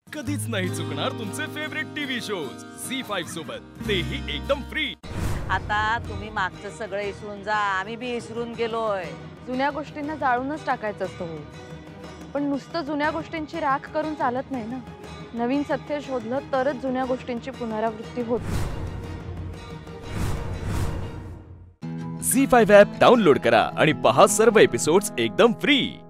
कधीच नाही चुकणार तुमचे फेवरेट टीव्ही शोज झी5 सोबत, तेही एकदम फ्री। आता तुम्ही मागचं सगळं विसरून जा, आम्ही बी विसरून गेलोय। जुन्या गोष्टींना जाळूनच टाकायचं असतं हो, पण नुसतं जुन्या गोष्टींची राख करून चालत नाही ना। नवीन सत्य शोधलं तरच जुन्या गोष्टींची पुनरावृत्ती होते। झी5 ॲप डाउनलोड करा आणि पहा सर्व एपिसोड्स एकदम फ्री।